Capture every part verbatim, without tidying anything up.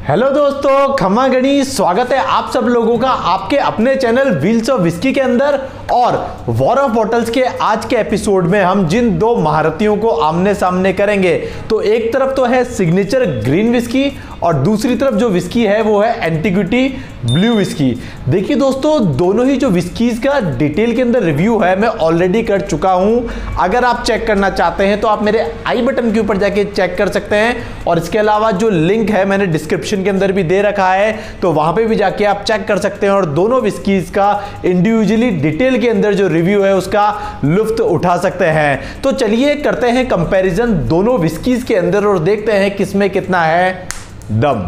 Hello दोस्तों, खम्मा गणी, स्वागत है आप सब लोगों का आपके अपने चैनल व्हील्स ऑफ विस्की के अंदर। और वॉर ऑफ बॉटल्स के आज के एपिसोड में हम जिन दो महारथियों को आमने सामने करेंगे, तो एक तरफ तो है सिग्नेचर ग्रीन विस्की और दूसरी तरफ जो विस्की है वो है एंटीग्विटी ब्लू विस्की। देखिए दोस्तों, दोनों ही जो विस्कीज का डिटेल के अंदर रिव्यू है मैं ऑलरेडी कर चुका हूं। अगर आप चेक करना चाहते हैं तो आप मेरे आई बटन के ऊपर जाके चेक कर सकते हैं, और इसके अलावा जो लिंक है मैंने डिस्क्रिप्शन के अंदर भी दे रखा है, तो वहां पे भी जाके आप चेक कर सकते हैं और दोनों विस्कीज का इंडिविजुअली डिटेल के अंदर जो रिव्यू है उसका लुफ्त उठा सकते हैं। तो चलिए करते हैं कंपैरिजन दोनों विस्कीज के अंदर और देखते हैं किसमें कितना है दम।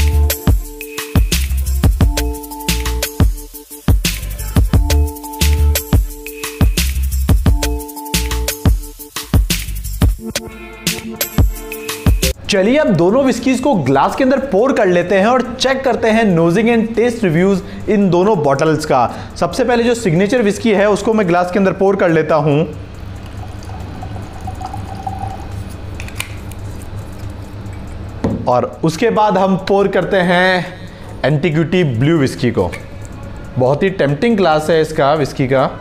चलिए अब दोनों विस्कीज को ग्लास के अंदर पोर कर लेते हैं और चेक करते हैं नोजिंग एंड टेस्ट रिव्यूज इन दोनों बॉटल्स का। सबसे पहले जो सिग्नेचर विस्की है उसको मैं ग्लास के अंदर पोर कर लेता हूं। और उसके बाद हम पोर करते हैं एंटीग्विटी ब्लू विस्की को। बहुत ही टेम्पटिंग ग्लास है इसका विस्की का।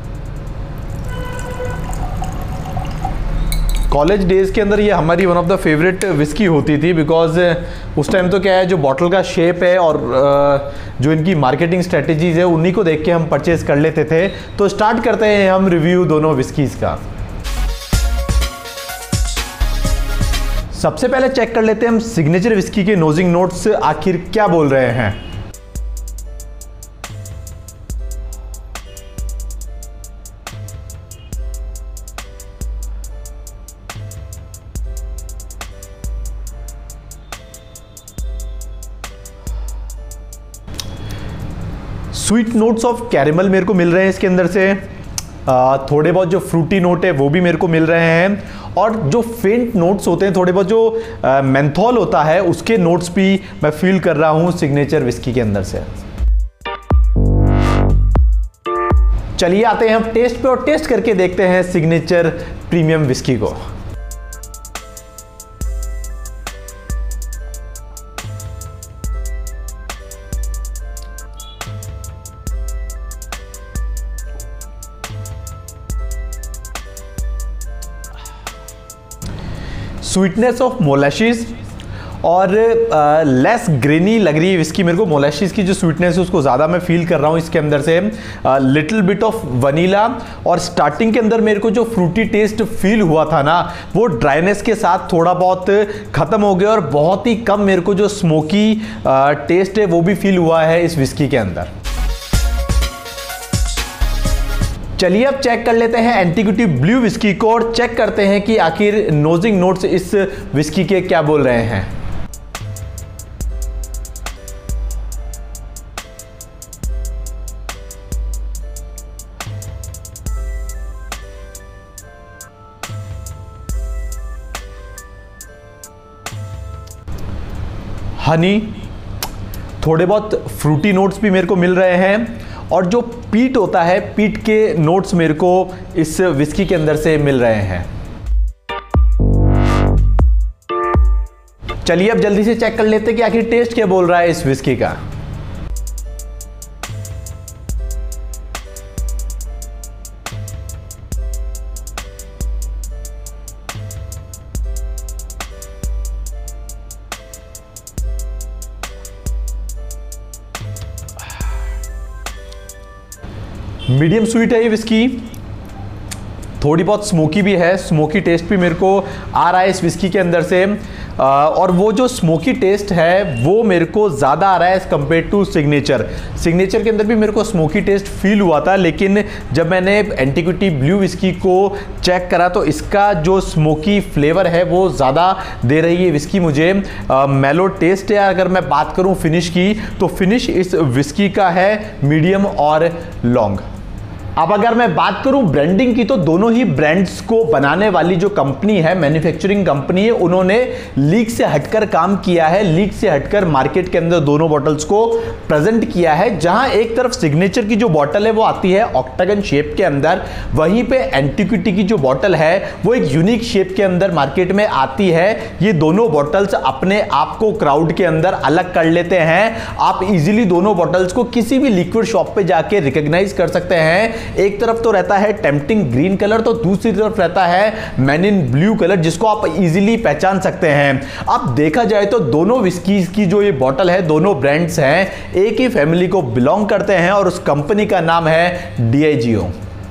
कॉलेज डेज के अंदर ये हमारी one of the favourite whisky होती थी, बिकॉज उस टाइम तो क्या है, जो बॉटल का शेप है और जो इनकी मार्केटिंग स्ट्रेटजीज है उन्हीं को देख के हम परचेज कर लेते थे। तो स्टार्ट करते हैं हम रिव्यू दोनों विस्कीज का। सबसे पहले चेक कर लेते हैं हम सिग्नेचर विस्की के नोजिंग नोट्स आखिर क्या बोल रहे हैं। स्वीट नोट्स ऑफ कैरेमल मेरे को मिल रहे हैं इसके अंदर से। आ, थोड़े बहुत जो फ्रूटी नोट है वो भी मेरे को मिल रहे हैं, और जो फेंट नोट्स होते हैं, थोड़े बहुत जो मेंथॉल होता है उसके नोट्स भी मैं फील कर रहा हूं सिग्नेचर विस्की के अंदर से। चलिए आते हैं हम टेस्ट पे और टेस्ट करके देखते हैं सिग्नेचर प्रीमियम विस्की को। स्वीटनेस ऑफ मोलाशीज और लेस ग्रेनी लग रही है विस्की मेरे को। मोलाशीज की जो स्वीटनेस है उसको ज़्यादा मैं फील कर रहा हूँ इसके अंदर से। लिटिल बिट ऑफ वनीला, और स्टार्टिंग के अंदर मेरे को जो फ्रूटी टेस्ट फील हुआ था ना, वो ड्राइनेस के साथ थोड़ा बहुत ख़त्म हो गया, और बहुत ही कम मेरे को जो स्मोकी टेस्ट है वो भी फील हुआ है इस विस्की के अंदर। चलिए अब चेक कर लेते हैं एंटीग्विटी ब्लू विस्की को और चेक करते हैं कि आखिर नोजिंग नोट्स इस विस्की के क्या बोल रहे हैं। हनी, थोड़े बहुत फ्रूटी नोट्स भी मेरे को मिल रहे हैं, और जो पीट होता है, पीट के नोट्स मेरे को इस विस्की के अंदर से मिल रहे हैं। चलिए अब जल्दी से चेक कर लेते हैं कि आखिर टेस्ट क्या बोल रहा है इस विस्की का। मीडियम स्वीट है ये विस्की, थोड़ी बहुत स्मोकी भी है, स्मोकी टेस्ट भी मेरे को आ रहा है इस विस्की के अंदर से। और वो जो स्मोकी टेस्ट है वो मेरे को ज़्यादा आ रहा है as compared to signature. Signature के अंदर भी मेरे को स्मोकी टेस्ट फील हुआ था, लेकिन जब मैंने एंटीग्विटी ब्लू विस्की को चेक करा तो इसका जो स्मोकी फ्लेवर है वो ज़्यादा दे रही है विस्की मुझे। मेलो टेस्ट है। अगर मैं बात करूँ फिनिश की, तो फिनिश इस विस्की का है मीडियम और लॉन्ग। अब अगर मैं बात करूं ब्रांडिंग की, तो दोनों ही ब्रांड्स को बनाने वाली जो कंपनी है, मैन्युफैक्चरिंग कंपनी है, उन्होंने लीक से हटकर काम किया है। लीक से हटकर मार्केट के अंदर दोनों बॉटल्स को प्रेजेंट किया है। जहां एक तरफ सिग्नेचर की जो बॉटल है वो आती है ऑक्टागन शेप के अंदर, वहीं पे एंटिक्विटी की जो बॉटल है वो एक यूनिक शेप के अंदर मार्केट में आती है। ये दोनों बॉटल्स अपने आप को क्राउड के अंदर अलग कर लेते हैं। आप इजीली दोनों बॉटल्स को किसी भी लिक्विड शॉप पे जाके रिकॉग्नाइज कर सकते हैं। एक तरफ तो रहता है टेम्पटिंग ग्रीन कलर, तो दूसरी तरफ रहता है मैन इन ब्लू कलर, जिसको आप इजीली पहचान सकते हैं। अब देखा जाए तो दोनों विस्कीज की जो ये बॉटल है, दोनों ब्रांड्स हैं, एक ही फैमिली को बिलोंग करते हैं और उस कंपनी का नाम है डियाजियो।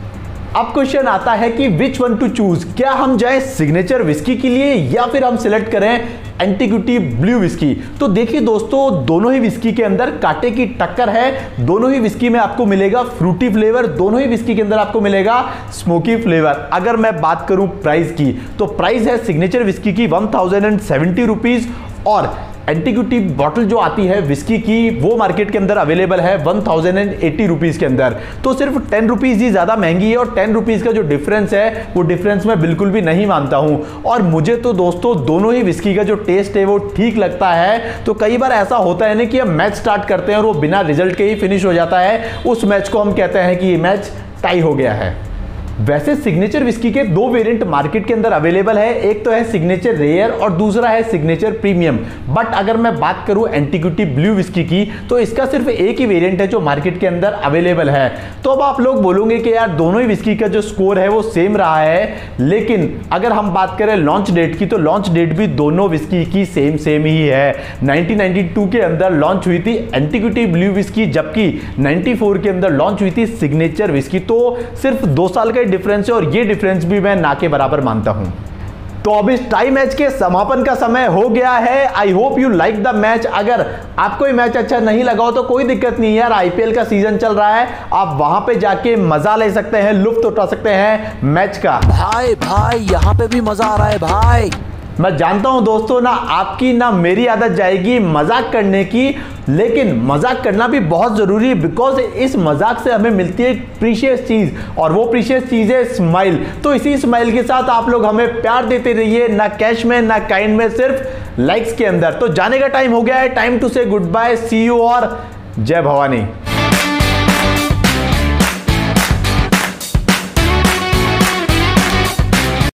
अब क्वेश्चन आता है कि विच वन टू चूज, क्या हम जाएं सिग्नेचर विस्की के लिए या फिर हम सिलेक्ट करें एंटिक्विटी ब्लू विस्की। तो देखिए दोस्तों, दोनों ही विस्की के अंदर कांटे की टक्कर है। दोनों ही विस्की में आपको मिलेगा फ्रूटी फ्लेवर, दोनों ही विस्की के अंदर आपको मिलेगा स्मोकी फ्लेवर। अगर मैं बात करूं प्राइस की, तो प्राइस है सिग्नेचर विस्की की one thousand and seventy rupees और एंटिक्विटी बॉटल जो आती है विस्की की वो मार्केट के अंदर अवेलेबल है one thousand and eighty rupees के अंदर। तो सिर्फ टेन रुपीज ही ज्यादा महंगी है और टेन रुपीज का जो डिफरेंस है वो डिफरेंस मैं बिल्कुल भी नहीं मानता हूं। और मुझे तो दोस्तों दोनों ही विस्की का जो टेस्ट है वो ठीक लगता है। तो कई बार ऐसा होता है ना कि हम मैच स्टार्ट करते हैं और वो बिना रिजल्ट के ही फिनिश हो जाता है। उस मैच को हम कहते हैं कि ये मैच टाई हो गया है। वैसे सिग्नेचर विस्की के दो वेरिएंट मार्केट के अंदर अवेलेबल है, एक तो है सिग्नेचर रेयर और दूसरा है सिग्नेचर प्रीमियम। बट अगर मैं बात करूं एंटिक्विटी ब्लू विस्की की, तो इसका सिर्फ एक ही वेरिएंट है जो मार्केट के अंदर अवेलेबल है। तो अब आप लोग बोलोगे कि यार दोनों ही विस्की का जो स्कोर है वो सेम रहा है, लेकिन अगर हम बात करें लॉन्च डेट की, तो लॉन्च डेट भी दोनों विस्की की सेम सेम ही है। नाइनटीन नाइंटी टू के अंदर लॉन्च हुई थी एंटिक्विटी ब्लू विस्की, जबकि नाइंटी फोर के अंदर लॉन्च हुई थी सिग्नेचर विस्की। तो सिर्फ दो साल का डिफरेंस है और ये डिफरेंस भी मैं ना के बराबर मानता हूं। तो अब इस टाई मैच के समापन का समय हो गया है। I hope you like the match. अगर आपको ये मैच अच्छा नहीं लगा हो तो कोई दिक्कत नहीं है यार, आईपीएल का सीजन चल रहा है, आप वहां पे जाके मजा ले सकते हैं, लुत्फ उठा सकते हैं मैच का। भाई भाई यहाँ पे भी मजा आ रहा है भाई। मैं जानता हूं दोस्तों, ना आपकी ना मेरी आदत जाएगी मजाक करने की, लेकिन मजाक करना भी बहुत जरूरी है, बिकॉज इस मजाक से हमें मिलती है एक प्रीशियस चीज और वो प्रीशियस चीज है स्माइल। तो इसी स्माइल के साथ आप लोग हमें प्यार देते रहिए, ना कैश में ना काइंड में, सिर्फ लाइक्स के अंदर। तो जाने का टाइम हो गया है, time to say goodbye, see you और जय भवानी।